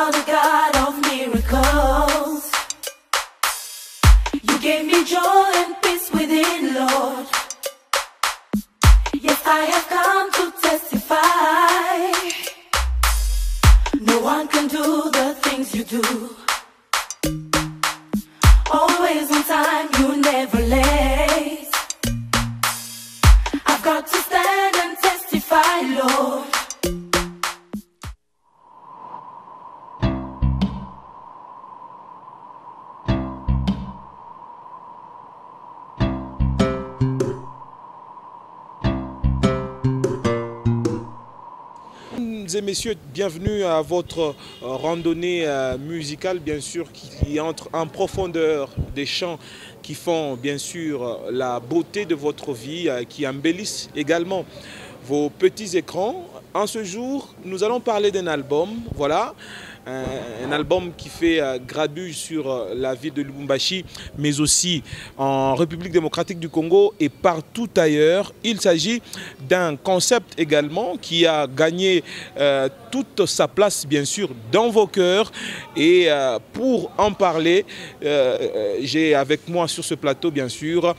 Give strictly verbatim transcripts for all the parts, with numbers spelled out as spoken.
are the God of miracles. You gave me joy and peace within, Lord. Yes, I have come to testify. No one can do the things you do. Always on time, you never late. I've got to stand and testify, Lord. Mesdames et messieurs, bienvenue à votre euh, randonnée euh, musicale, bien sûr, qui entre en profondeur des chants qui font, bien sûr, la beauté de votre vie, euh, qui embellissent également vos petits écrans. En ce jour, nous allons parler d'un album, voilà, un, un album qui fait euh, grabuge sur euh, la ville de Lubumbashi, mais aussi en République démocratique du Congo et partout ailleurs. Il s'agit d'un concept également qui a gagné euh, toute sa place, bien sûr, dans vos cœurs. Et euh, pour en parler, euh, j'ai avec moi sur ce plateau, bien sûr,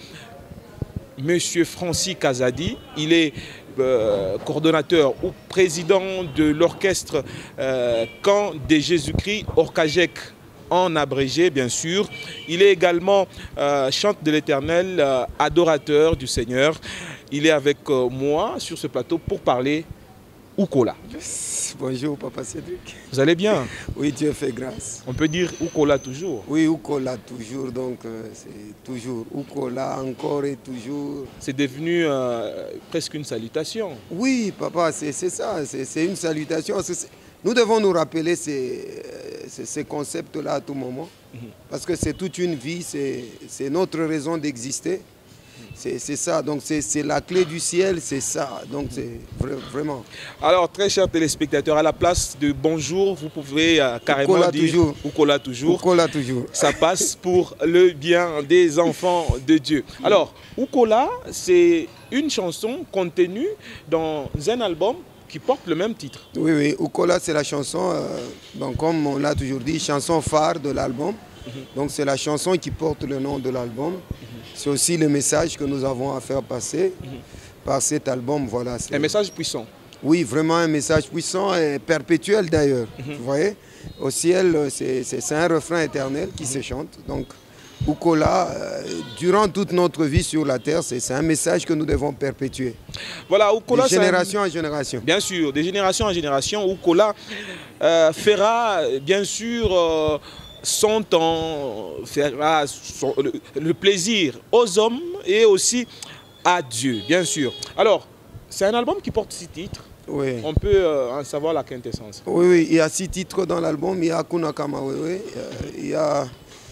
Monsieur Francis Kazadi. Il est Euh, coordonnateur ou président de l'orchestre euh, Camp de Jésus-Christ, Orkajek en abrégé bien sûr. Il est également euh, chante de l'Éternel, euh, adorateur du Seigneur. Il est avec euh, moi sur ce plateau pour parler Oukola. Bonjour Papa Cédric. Vous allez bien? Oui, Dieu fait grâce. On peut dire Oukola toujours? Oui, Oukola toujours, donc euh, c'est toujours Oukola, encore et toujours. C'est devenu euh, presque une salutation. Oui, Papa, c'est ça, c'est une salutation. Nous devons nous rappeler ces, ces concepts-là à tout moment, mm-hmm. parce que c'est toute une vie, c'est notre raison d'exister. C'est ça, donc c'est la clé du ciel, c'est ça, donc c'est vraiment. Alors, très chers téléspectateurs, à la place de bonjour, vous pouvez euh, carrément Oukola dire toujours. Oukola toujours. Oukola toujours. Ça passe pour le bien des enfants de Dieu. Alors, Oukola, c'est une chanson contenue dans un album qui porte le même titre. Oui, oui, Oukola, c'est la chanson, euh, donc, comme on l'a toujours dit, chanson phare de l'album. Mm-hmm. Donc c'est la chanson qui porte le nom de l'album. Mm-hmm. C'est aussi le message que nous avons à faire passer mm-hmm. par cet album. Voilà, un message puissant. Oui, vraiment un message puissant et perpétuel d'ailleurs. Mm-hmm. Vous voyez, au ciel, c'est un refrain éternel qui mm-hmm. se chante. Donc Oukola, euh, durant toute notre vie sur la terre, c'est un message que nous devons perpétuer. Voilà, Oukola, de génération un... en génération. Bien sûr, de génération en génération, Oukola euh, fera bien sûr euh, son temps, fera son, le, le plaisir aux hommes et aussi à Dieu, bien sûr. Alors, c'est un album qui porte six titres. Oui. On peut euh, en savoir la quintessence. Oui, oui, il y a six titres dans l'album. Il y a Kuna Kama Wewe, il y a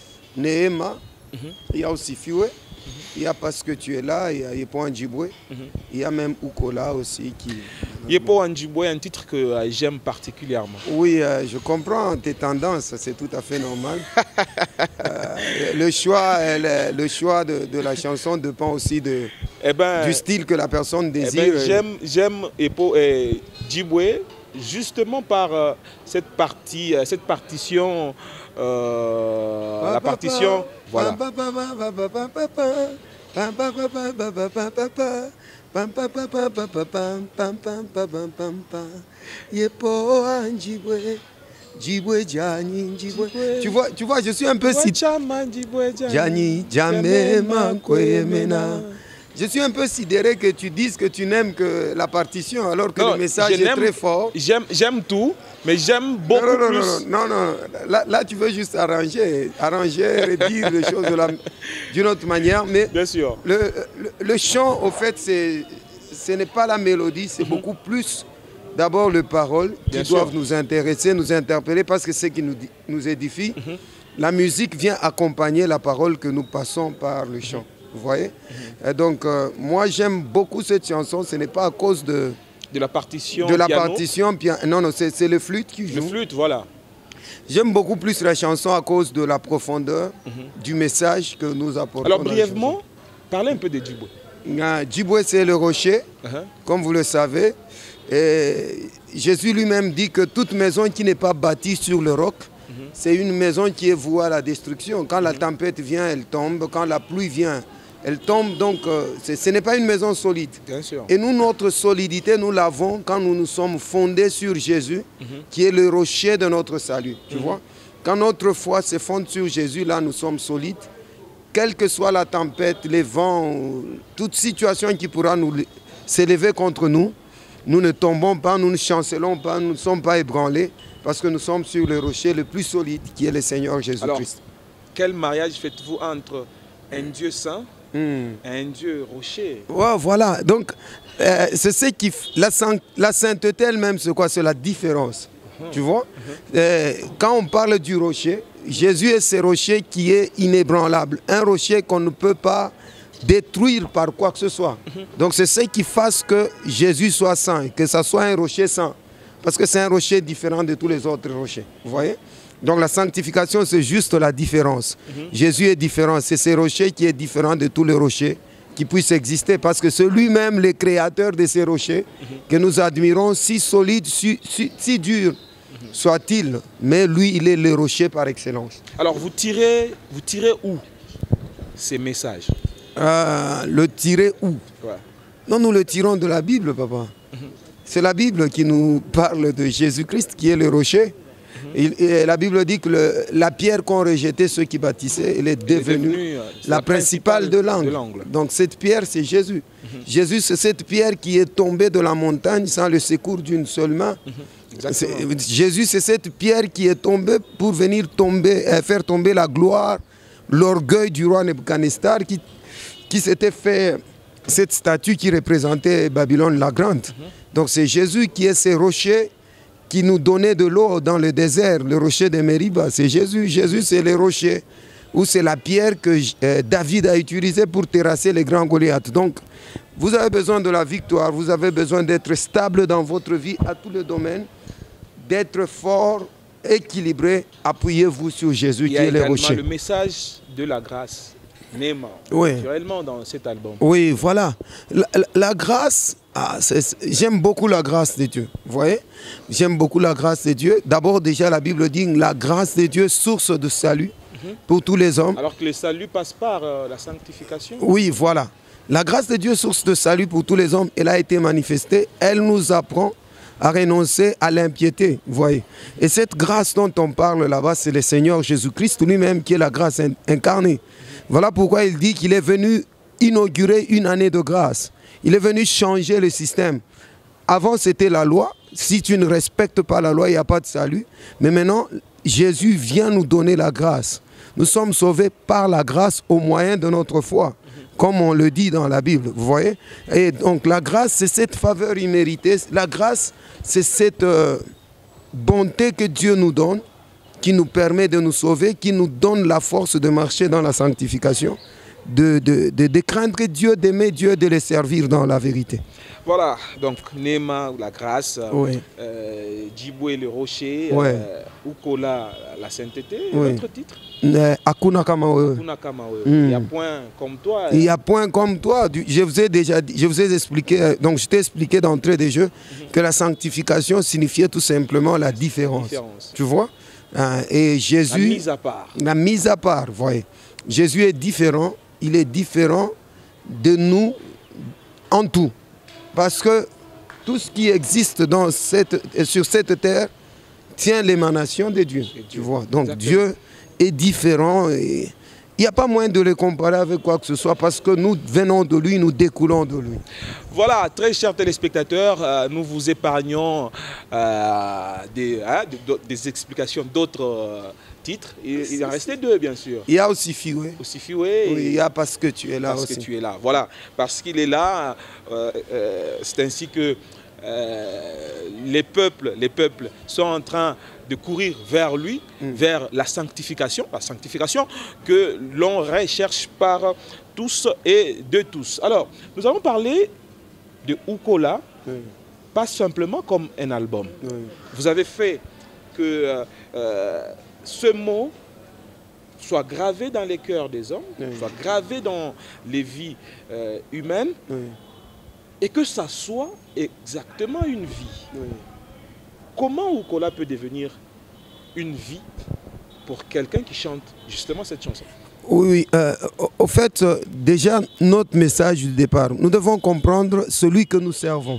Nehema, mm-hmm. il y a aussi Fiwe, mm-hmm. il y a Parce que tu es là, il y a Yepo Andjibwe, mm-hmm. il y a même Oukola aussi qui... Yepo Andjibwe, un titre que euh, j'aime particulièrement. Oui, euh, je comprends tes tendances, c'est tout à fait normal. euh, le choix, le, le choix de, de la chanson dépend aussi de, eh ben, du style que la personne désire. Eh ben, j'aime Yepo Andjibwe justement par euh, cette partie, euh, cette partition... Euh, la partition, voilà. Tu vois, tu vois, je suis un peu si... Je suis un peu sidéré que tu dises que tu n'aimes que la partition alors que non, le message est très fort. J'aime tout, mais j'aime beaucoup non, non, plus. Non, non, non, non. Là, là, tu veux juste arranger, arranger et dire les choses d'une autre manière. Mais bien sûr. Le, le, le chant, au fait, ce n'est pas la mélodie, c'est mm-hmm. beaucoup plus d'abord les paroles qui bien doivent sûr. Nous intéresser, nous interpeller parce que c'est ce qui nous, nous édifie. Mm-hmm. La musique vient accompagner la parole que nous passons par le chant. Vous voyez, mm-hmm. Et donc, euh, moi, j'aime beaucoup cette chanson. Ce n'est pas à cause de... De la partition De la piano. partition piano. Non, non, c'est le flûte qui joue. Le flûte, voilà. J'aime beaucoup plus la chanson à cause de la profondeur mm-hmm. du message que nous apportons. Alors, brièvement, parlez un peu de Djiboué. Djiboué, c'est le rocher, uh-huh. comme vous le savez. Et Jésus lui-même dit que toute maison qui n'est pas bâtie sur le roc, mm-hmm. c'est une maison qui est vouée à la destruction. Quand mm-hmm. la tempête vient, elle tombe. Quand la pluie vient, elle tombe. Donc, euh, ce n'est pas une maison solide. Bien sûr. Et nous, notre solidité, nous l'avons quand nous nous sommes fondés sur Jésus, mm-hmm. qui est le rocher de notre salut. Tu mm-hmm. vois? Quand notre foi se fonde sur Jésus, là, nous sommes solides. Quelle que soit la tempête, les vents, toute situation qui pourra nous s'élever contre nous, nous ne tombons pas, nous ne chancelons pas, nous ne sommes pas ébranlés, parce que nous sommes sur le rocher le plus solide, qui est le Seigneur Jésus-Christ. Quel mariage faites-vous entre un Dieu saint mm. et un Dieu rocher? Ouais, voilà, donc euh, c'est ce qui... La, la sainteté elle-même, c'est quoi? C'est la différence. Tu vois, euh, quand on parle du rocher, Jésus est ce rocher qui est inébranlable. Un rocher qu'on ne peut pas détruire par quoi que ce soit. Donc c'est ce qui fasse que Jésus soit saint, que ça soit un rocher saint. Parce que c'est un rocher différent de tous les autres rochers. Vous voyez? Donc la sanctification, c'est juste la différence. Jésus est différent. C'est ce rocher qui est différent de tous les rochers qui puissent exister, parce que c'est lui-même le créateur de ces rochers mm-hmm. que nous admirons, si solide, si, si, si dur mm-hmm. soit-il, mais lui, il est le rocher par excellence. Alors, vous tirez, vous tirez où ces messages? euh, Le tirer où? Ouais. Non, nous le tirons de la Bible, papa. Mm-hmm. C'est la Bible qui nous parle de Jésus-Christ, qui est le rocher. Et, et la Bible dit que le, la pierre qu'ont rejetée ceux qui bâtissaient, elle est devenue est la, la principale, principale de l'angle. Donc cette pierre, c'est Jésus. Mm-hmm. Jésus, c'est cette pierre qui est tombée de la montagne sans le secours d'une seule main. Mm-hmm. Jésus, c'est cette pierre qui est tombée pour venir tomber, euh, faire tomber la gloire, l'orgueil du roi Nebuchadnezzar qui, qui s'était fait cette statue qui représentait Babylone la Grande. Mm-hmm. Donc c'est Jésus qui est ce rocher qui nous donnait de l'eau dans le désert, le rocher de Mériba, c'est Jésus. Jésus, c'est le rocher, ou c'est la pierre que euh, David a utilisée pour terrasser les grands Goliaths. Donc, vous avez besoin de la victoire, vous avez besoin d'être stable dans votre vie à tous les domaines, d'être fort, équilibré. Appuyez-vous sur Jésus qui est le rocher. Il y a le message de la grâce, Néma, oui. naturellement dans cet album. Oui, voilà. La, la, la grâce... Ah, j'aime beaucoup la grâce de Dieu, vous voyez? J'aime beaucoup la grâce de Dieu. D'abord, déjà, la Bible dit la grâce de Dieu, source de salut mm-hmm. pour tous les hommes. Alors que le salut passe par euh, la sanctification. Oui, voilà. La grâce de Dieu, source de salut pour tous les hommes, elle a été manifestée. Elle nous apprend à renoncer à l'impiété, vous voyez? Et cette grâce dont on parle là-bas, c'est le Seigneur Jésus-Christ lui-même qui est la grâce incarnée. Voilà pourquoi il dit qu'il est venu inaugurer une année de grâce. Il est venu changer le système. Avant, c'était la loi. Si tu ne respectes pas la loi, il n'y a pas de salut. Mais maintenant, Jésus vient nous donner la grâce. Nous sommes sauvés par la grâce au moyen de notre foi, comme on le dit dans la Bible, vous voyez? Et donc la grâce, c'est cette faveur imméritée. La grâce, c'est cette euh, bonté que Dieu nous donne, qui nous permet de nous sauver, qui nous donne la force de marcher dans la sanctification. De, de, de, de craindre Dieu, d'aimer Dieu, de le servir dans la vérité. Voilà, donc Néma, la grâce, oui. euh, Djiboué, le rocher, oui. euh, Ukola, la sainteté, oui. votre titre euh, Akuna Kamawe. Akuna Kamawe. Mm. Il y a point comme toi. Il y a point comme toi. Je vous ai déjà dit, je vous ai expliqué, donc je t'ai expliqué d'entrée des jeux mm-hmm. que la sanctification signifiait tout simplement la différence. différence. Tu vois? euh, Et Jésus... La mise à part. La mise à part, vous voyez. Jésus est différent. Il est différent de nous en tout. Parce que tout ce qui existe dans cette, sur cette terre tient l'émanation de Dieu. Dieu. Tu vois. Donc exactement. Dieu est différent. Et il n'y a pas moyen de le comparer avec quoi que ce soit parce que nous venons de lui, nous découlons de lui. Voilà, très chers téléspectateurs, euh, nous vous épargnons euh, des, hein, des, des explications d'autres euh, titres. Il, il en restait deux, bien sûr. Il y a aussi Fioué. Aussi Fioué. Oui, il y a Parce que tu es là parce aussi. Parce que tu es là, voilà. Parce qu'il est là, euh, euh, c'est ainsi que euh, les peuples, les peuples sont en train de courir vers lui, mm. vers la sanctification, la sanctification que l'on recherche par tous et de tous. Alors, nous avons parlé de Ukola, mm. pas simplement comme un album. Mm. Vous avez fait que euh, euh, ce mot soit gravé dans les cœurs des hommes, mm. soit gravé dans les vies euh, humaines, mm. et que ça soit exactement une vie. Oui. Comment Oukola peut devenir une vie pour quelqu'un qui chante justement cette chanson? Oui, euh, au fait, euh, déjà, notre message du départ, nous devons comprendre celui que nous servons.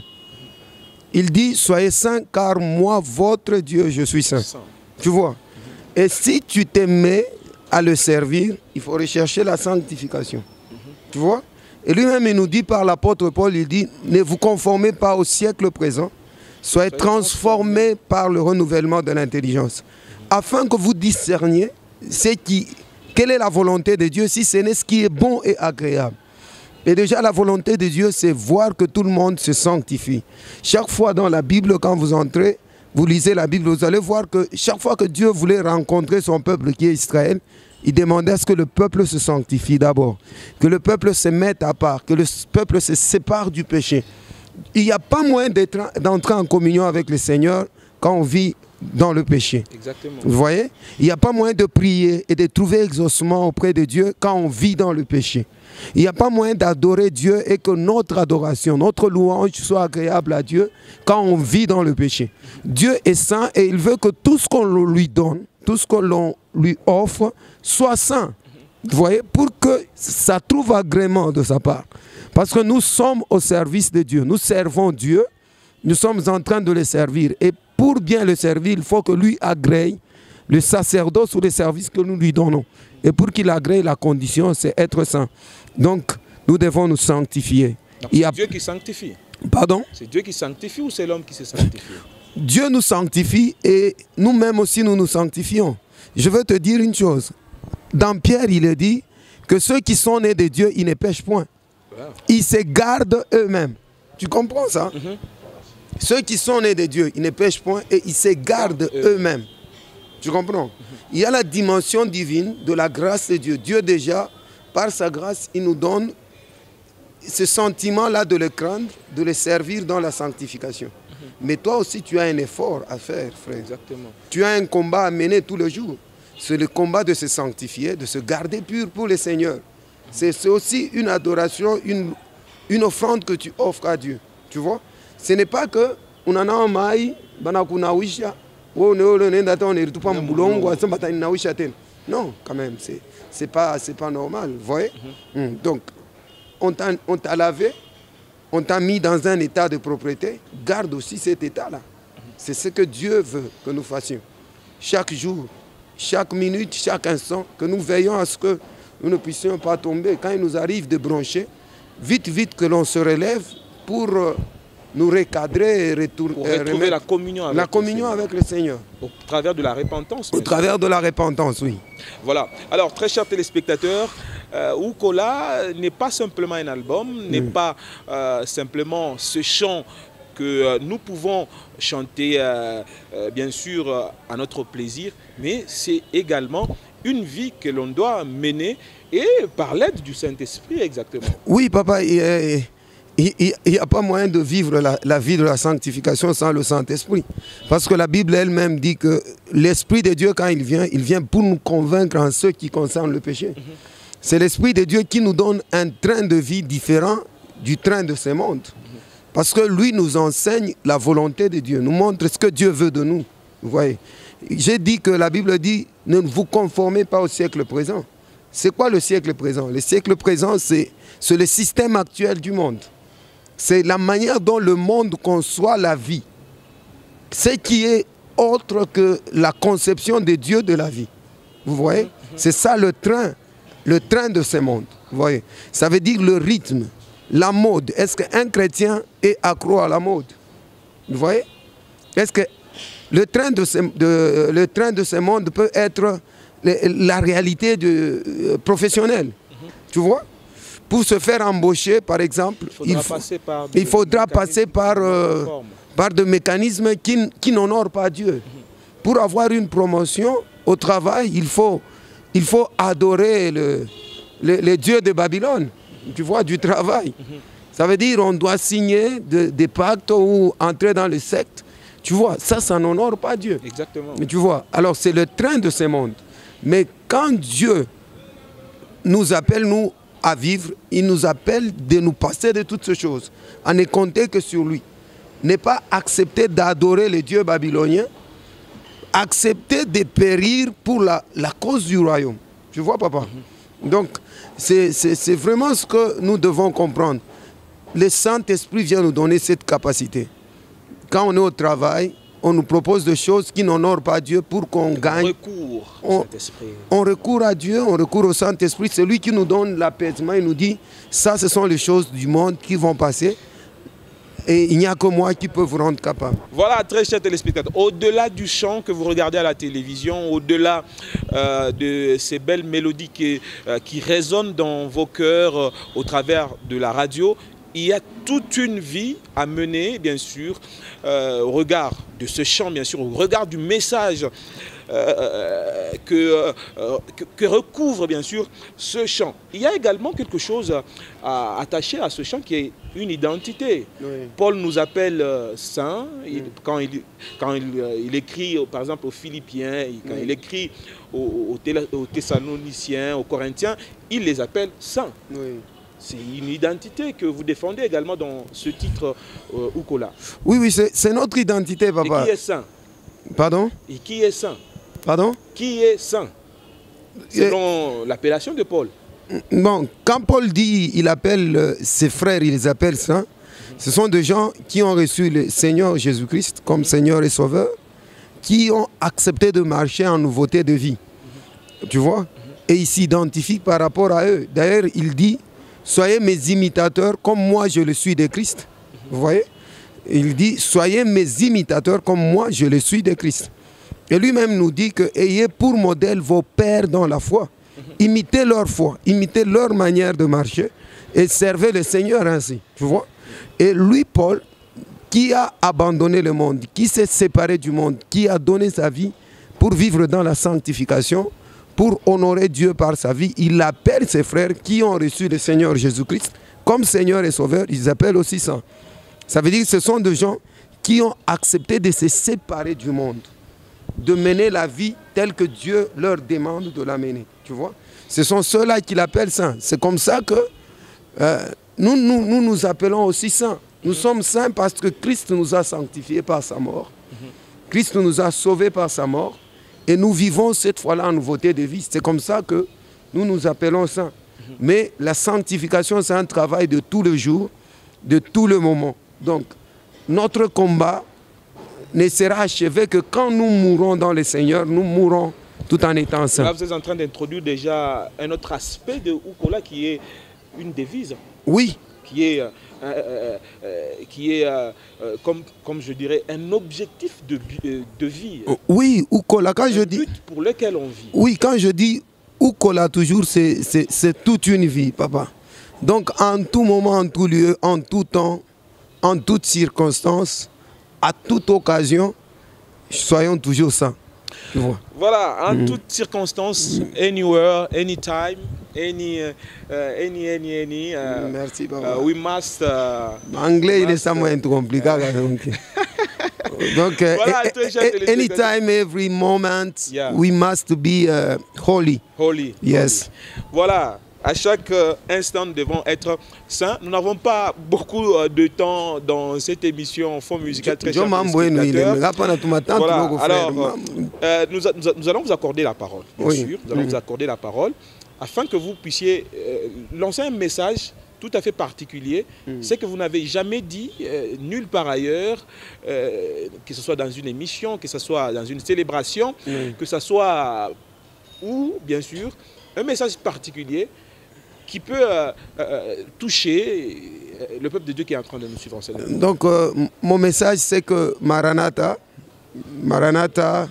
Il dit, soyez saints, car moi, votre Dieu, je suis saint. Saint. Tu vois? Mm-hmm. Et si tu te mets à le servir, il faut rechercher la sanctification. Mm-hmm. Tu vois? Et lui-même, il nous dit par l'apôtre Paul, il dit, ne vous conformez pas au siècle présent, soyez, soyez transformés par le renouvellement de l'intelligence, mm-hmm. afin que vous discerniez ce qui... Quelle est la volonté de Dieu si ce n'est ce qui est bon et agréable? Et déjà, la volonté de Dieu, c'est voir que tout le monde se sanctifie. Chaque fois dans la Bible, quand vous entrez, vous lisez la Bible, vous allez voir que chaque fois que Dieu voulait rencontrer son peuple qui est Israël, il demandait à ce que le peuple se sanctifie d'abord, que le peuple se mette à part, que le peuple se sépare du péché. Il n'y a pas moyen d'entrer en communion avec le Seigneur quand on vit dans le péché. Exactement. Vous voyez? Il n'y a pas moyen de prier et de trouver exaucement auprès de Dieu quand on vit dans le péché. Il n'y a pas moyen d'adorer Dieu et que notre adoration, notre louange soit agréable à Dieu quand on vit dans le péché. Dieu est saint et il veut que tout ce qu'on lui donne, tout ce que l'on lui offre, soit saint. Vous voyez? Pour que ça trouve agrément de sa part. Parce que nous sommes au service de Dieu. Nous servons Dieu. Nous sommes en train de le servir. Et pour bien le servir, il faut que lui agrée le sacerdoce ou le service que nous lui donnons. Et pour qu'il agrée la condition, c'est être saint. Donc, nous devons nous sanctifier. C'est a... Dieu qui sanctifie. Pardon? C'est Dieu qui sanctifie ou c'est l'homme qui se sanctifie? Dieu nous sanctifie et nous-mêmes aussi nous nous sanctifions. Je veux te dire une chose. Dans Pierre, il est dit que ceux qui sont nés de Dieu, ils ne pêchent point. Wow. Ils se gardent eux-mêmes. Tu comprends ça? Mm-hmm. Ceux qui sont nés de Dieu, ils ne pêchent point et ils se gardent eux-mêmes. Tu comprends? Il y a la dimension divine de la grâce de Dieu. Dieu déjà, par sa grâce, il nous donne ce sentiment-là de le craindre, de le servir dans la sanctification. Mais toi aussi, tu as un effort à faire, frère. Exactement. Tu as un combat à mener tous les jours. C'est le combat de se sanctifier, de se garder pur pour le Seigneur. C'est aussi une adoration, une, une offrande que tu offres à Dieu. Tu vois? Ce n'est pas que on en a un maï, banakunawisha, non, quand même, c'est c'est pas c'est pas normal, vous voyez? Mm-hmm. mm. Donc, on t'a lavé, on t'a mis dans un état de propriété, garde aussi cet état-là. Mm-hmm. C'est ce que Dieu veut que nous fassions. Chaque jour, chaque minute, chaque instant, que nous veillons à ce que nous ne puissions pas tomber. Quand il nous arrive de broncher, vite, vite que l'on se relève pour... Euh, nous recadrer et retour, pour retrouver euh, la communion, avec, la communion le avec le Seigneur. Au travers de la repentance. Au travers de la repentance, oui. Voilà. Alors, très chers téléspectateurs, euh, Oukola n'est pas simplement un album, n'est mm. pas euh, simplement ce chant que euh, nous pouvons chanter, euh, euh, bien sûr, euh, à notre plaisir, mais c'est également une vie que l'on doit mener et par l'aide du Saint-Esprit, exactement. Oui, papa, et, et... il n'y a pas moyen de vivre la, la vie de la sanctification sans le Saint-Esprit. Parce que la Bible elle-même dit que l'Esprit de Dieu, quand il vient, il vient pour nous convaincre en ce qui concerne le péché. Mm-hmm. C'est l'Esprit de Dieu qui nous donne un train de vie différent du train de ce monde. Mm-hmm. Parce que lui nous enseigne la volonté de Dieu, nous montre ce que Dieu veut de nous. Vous voyez? J'ai dit que la Bible dit, ne vous conformez pas au siècle présent. C'est quoi le siècle présent? Le siècle présent, c'est le système actuel du monde. C'est la manière dont le monde conçoit la vie. Ce qui est autre que la conception de Dieu de la vie. Vous voyez? C'est ça le train, le train de ce monde. Vous voyez? Ça veut dire le rythme, la mode. Est-ce qu'un chrétien est accro à la mode? Vous voyez? Est-ce que le train de ce, de, le train de ce monde peut être la réalité de, euh, professionnelle? Tu vois? Pour se faire embaucher, par exemple, il, il, faut, passer par il faudra passer par, euh, par des mécanismes qui, qui n'honorent pas Dieu. Mm-hmm. Pour avoir une promotion au travail, il faut, il faut adorer le, le, le Dieu de Babylone, tu vois, du travail. Mm-hmm. Ça veut dire qu'on doit signer de, des pactes ou entrer dans les sectes. Tu vois, ça, ça n'honore pas Dieu. Exactement. Mais tu vois, alors c'est le train de ce monde. Mais quand Dieu nous appelle, nous, à vivre, il nous appelle de nous passer de toutes ces choses, à ne compter que sur lui. Ne pas accepter d'adorer les dieux babyloniens, accepter de périr pour la, la cause du royaume. Tu vois, papa? Mm-hmm. Donc, c'est vraiment ce que nous devons comprendre. Le Saint-Esprit vient nous donner cette capacité. Quand on est au travail, on nous propose des choses qui n'honorent pas Dieu pour qu'on gagne. Recours on, on recourt à Dieu, on recourt au Saint-Esprit. C'est lui qui nous donne l'apaisement. Il nous dit, ça, ce sont les choses du monde qui vont passer. Et il n'y a que moi qui peux vous rendre capable. Voilà, très chers téléspectateurs, au-delà du chant que vous regardez à la télévision, au-delà euh, de ces belles mélodies qui, euh, qui résonnent dans vos cœurs euh, au travers de la radio, il y a toute une vie à mener, bien sûr, euh, au regard de ce chant, bien sûr, au regard du message euh, que, euh, que, que recouvre, bien sûr, ce chant. Il y a également quelque chose à, attaché à ce chant qui est une identité. Oui. Paul nous appelle euh, saints, il, oui. quand, il, quand il, il écrit, par exemple, aux Philippiens, quand oui. il écrit aux, aux Thessaloniciens, aux Corinthiens, il les appelle saints. Oui. C'est une identité que vous défendez également dans ce titre euh, Ukola. Oui, oui, c'est notre identité, papa. Et qui est saint? Pardon? Et qui est saint? Pardon? Qui est saint? Selon Et... l'appellation de Paul. Bon, quand Paul dit, il appelle euh, ses frères, il les appelle saints, mm-hmm. ce sont des gens qui ont reçu le Seigneur Jésus-Christ comme mm-hmm. Seigneur et Sauveur, qui ont accepté de marcher en nouveauté de vie. Mm-hmm. Tu vois? Mm-hmm. Et il s'identifie par rapport à eux. D'ailleurs, il dit, soyez mes imitateurs comme moi je le suis de Christ. Vous voyez? Il dit, soyez mes imitateurs comme moi je le suis de Christ. Et lui-même nous dit que ayez pour modèle vos pères dans la foi. Imitez leur foi, imitez leur manière de marcher et servez le Seigneur ainsi. Tu vois? Et lui, Paul, qui a abandonné le monde, qui s'est séparé du monde, qui a donné sa vie pour vivre dans la sanctification, pour honorer Dieu par sa vie, il appelle ses frères qui ont reçu le Seigneur Jésus-Christ comme Seigneur et Sauveur, ils appellent aussi ça. Ça veut dire que ce sont des gens qui ont accepté de se séparer du monde, de mener la vie telle que Dieu leur demande de la mener. Tu vois? Ce sont ceux-là qu'il appelle saints. C'est comme ça que euh, nous, nous, nous nous appelons aussi saints. Nous mm-hmm. sommes saints parce que Christ nous a sanctifiés par sa mort. Mm-hmm. Christ nous a sauvés par sa mort. Et nous vivons cette fois-là en nouveauté de vie. C'est comme ça que nous nous appelons saints. Mm-hmm. Mais la sanctification, c'est un travail de tout le jour, de tout le moment. Donc, notre combat ne sera achevé que quand nous mourrons dans le Seigneur, nous mourrons tout en étant saints. Là, vous êtes en train d'introduire déjà un autre aspect de Ukola qui est une devise. Oui. Qui est, euh, euh, euh, qui est euh, euh, comme, comme je dirais, un objectif de, de vie. Oui, Ukola, quand un je dis... but pour lequel on vit. Oui, quand je dis Ukola, toujours, c'est toute une vie, papa. Donc, en tout moment, en tout lieu, en tout temps, en toutes circonstances, à toute occasion, soyons toujours saints. Voilà, en mm. toutes circonstances, anywhere, anytime, any, uh, any, any, any. Uh, Merci, papa. Uh, we must. Uh, Anglais, il est ça moins compliqué. Donc, donc uh, voilà, anytime, every moment, yeah. we must be uh, holy. Holy. Yes. Holy. Voilà. À chaque instant, nous devons être saints. Nous n'avons pas beaucoup de temps dans cette émission Fond Musical très cher. Voilà. Alors, euh, nous, nous, nous allons vous accorder la parole, bien oui. sûr. Nous allons mmh. vous accorder la parole afin que vous puissiez euh, lancer un message tout à fait particulier. Mmh. C'est que vous n'avez jamais dit euh, nulle part ailleurs, euh, que ce soit dans une émission, que ce soit dans une célébration, mmh. que ce soit ou, bien sûr, un message particulier qui peut euh, euh, toucher le peuple de Dieu qui est en train de nous suivre en cette année. Donc, euh, mon message, c'est que Maranatha, Maranatha,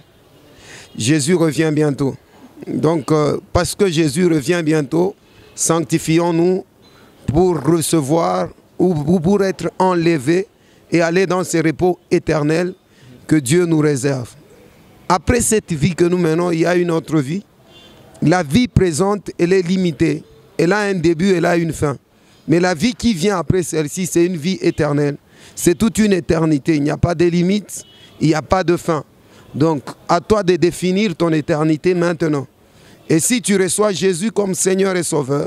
Jésus revient bientôt. Donc, euh, parce que Jésus revient bientôt, sanctifions-nous pour recevoir ou pour être enlevés et aller dans ce repos éternel que Dieu nous réserve. Après cette vie que nous menons, il y a une autre vie. La vie présente, elle est limitée. Elle a un début, elle a une fin. Mais la vie qui vient après celle-ci, c'est une vie éternelle. C'est toute une éternité. Il n'y a pas de limites, il n'y a pas de fin. Donc, à toi de définir ton éternité maintenant. Et si tu reçois Jésus comme Seigneur et Sauveur,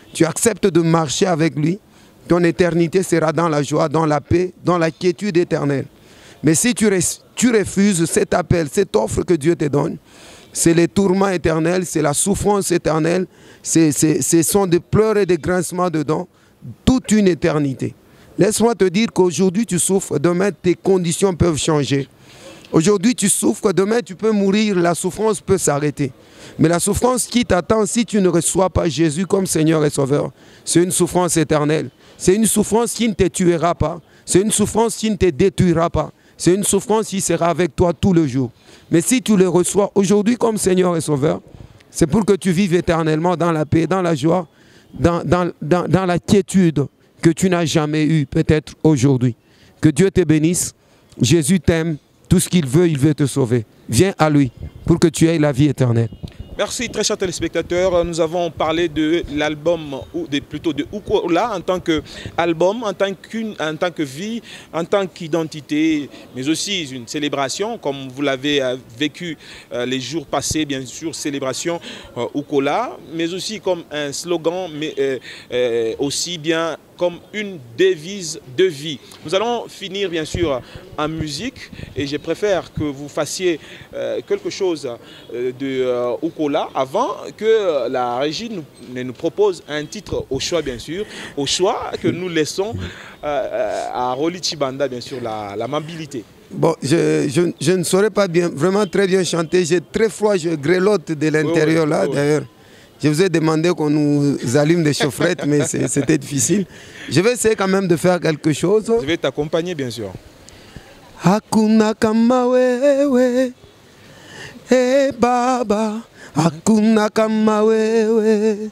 tu acceptes de marcher avec lui, ton éternité sera dans la joie, dans la paix, dans la quiétude éternelle. Mais si tu, tu refuses cet appel, cette offre que Dieu te donne, c'est les tourments éternels, c'est la souffrance éternelle, ce sont des pleurs et des grincements dedans, toute une éternité. Laisse-moi te dire qu'aujourd'hui tu souffres, demain tes conditions peuvent changer. Aujourd'hui tu souffres, demain tu peux mourir, la souffrance peut s'arrêter. Mais la souffrance qui t'attend si tu ne reçois pas Jésus comme Seigneur et Sauveur, c'est une souffrance éternelle. C'est une souffrance qui ne te tuera pas, c'est une souffrance qui ne te détruira pas. C'est une souffrance qui sera avec toi tout le jour. Mais si tu le reçois aujourd'hui comme Seigneur et Sauveur, c'est pour que tu vives éternellement dans la paix, dans la joie, dans, dans, dans, dans la quiétude que tu n'as jamais eue peut-être aujourd'hui. Que Dieu te bénisse. Jésus t'aime. Tout ce qu'il veut, il veut te sauver. Viens à lui pour que tu aies la vie éternelle. Merci très chers téléspectateurs, nous avons parlé de l'album, ou plutôt de Ukola en tant qu'album, en tant qu'une, en tant que vie, en tant qu'identité, mais aussi une célébration, comme vous l'avez vécu euh, les jours passés, bien sûr, célébration euh, Ukola, mais aussi comme un slogan, mais euh, euh, aussi bien comme une devise de vie. Nous allons finir bien sûr en musique et je préfère que vous fassiez euh, quelque chose euh, de euh, Ukola avant que la régie nous, nous propose un titre au choix bien sûr, au choix que nous laissons euh, à Rolly Chibanda bien sûr, la, la mobilité. Bon, je, je, je ne saurais pas bien, vraiment très bien chanter, j'ai très froid, je grelotte de l'intérieur oui, oui, là oui, d'ailleurs. Je vous ai demandé qu'on nous allume des chaufferettes, mais c'était difficile. Je vais essayer quand même de faire quelque chose. Je vais t'accompagner, bien sûr. Hakuna kama wewe, eh Baba, hakuna kama wewe.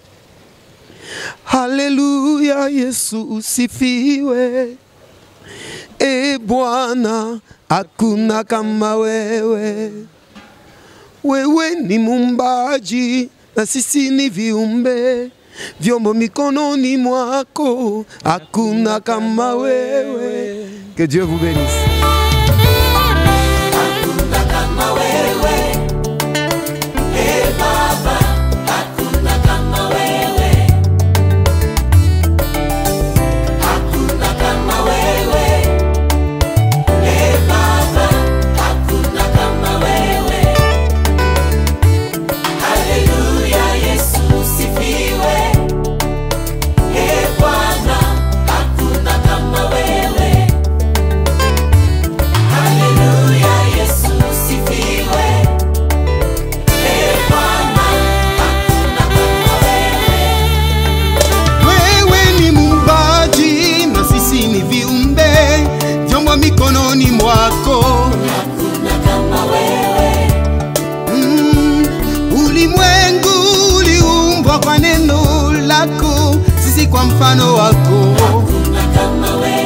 Haleluya, Yesu usifiwe. Eh Bwana, hakuna kama wewe. Wewe ni muumbaji. Na sisi ni viumbe, vyombo mikononi mwako, hakuna kama wewe. Que Dieu vous bénisse. Hakuna kama wewe, eh Baba, hakuna kama wewe. Hakuna kama wewe, eh Baba, hakuna kama wewe. Hallelujah. Yesu usifiwe, eh Bwana, hakuna kama wewe. Hallelujah, Yesu usifiwe, eh Bwana, hakuna kama wewe. Wewe ni muumbaji na sisi ni viumbe, vyombo mikononi mwako, Hakuna kama wewe. mm, ulimwengu uliumbwa kwa neno lako, sisi kwa mfano wako. Hakuna kama wewe.